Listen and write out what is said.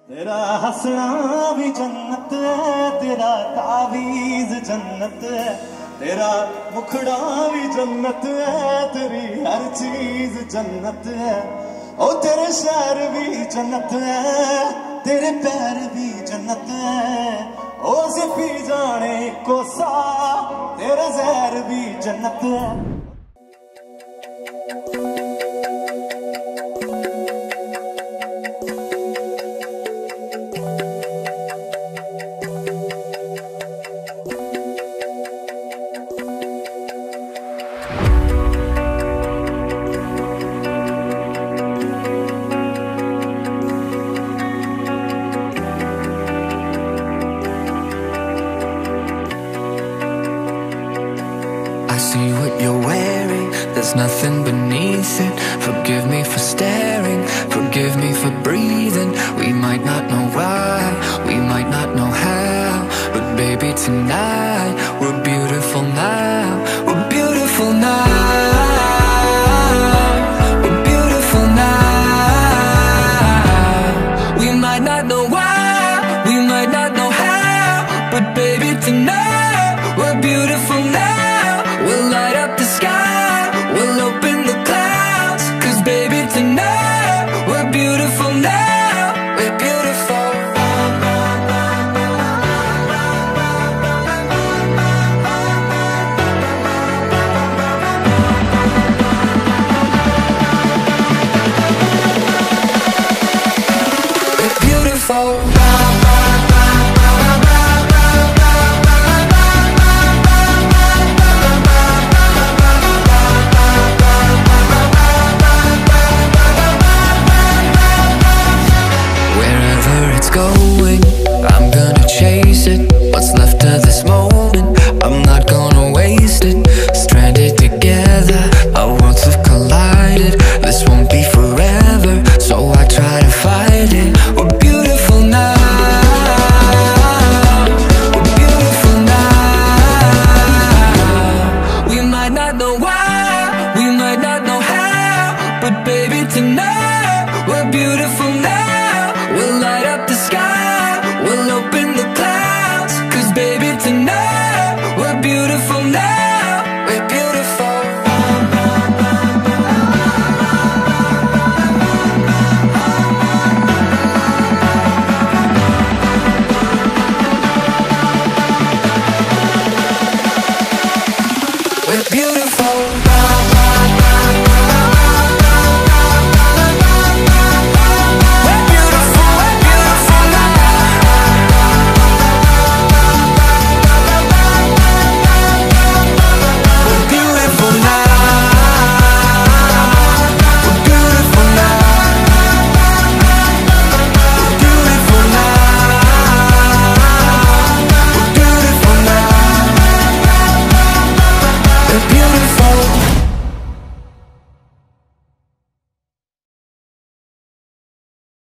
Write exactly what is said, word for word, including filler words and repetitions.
तेरा हंसना भी जन्नत है, तेरा तावीज़ जन्नत है, तेरा मुखड़ा भी जन्नत है, तेरी हर चीज जन्नत है। ओ तेरे शहर भी जन्नत है, तेरे पैर भी जन्नत है। ओ सिर्फ जाने कोसा तेरा जहर भी जन्नत है। See what you're wearing, there's nothing beneath it. Forgive me for staring, forgive me for breathing. We might not know why, we might not know how, but baby tonight, we're beautiful now. We're beautiful now. We're beautiful now. We might not know why, we might not know how, but baby tonight, we're beautiful now. We'll light up the sky, we'll open the clouds, 'cause baby tonight, we're beautiful now, we're beautiful. We're beautiful. Going, I'm gonna chase it. What's left of this moment, I'm not gonna waste it. Stranded together, our worlds have collided. This won't be forever, so I try to fight it. We're beautiful now. We're beautiful now. We might not know why, we might not know how, but baby tonight, we're beautiful now. We'll light up the sky, we'll open the clouds, 'cause baby tonight, we're beautiful now, we're beautiful. We're beautiful. We're beautiful.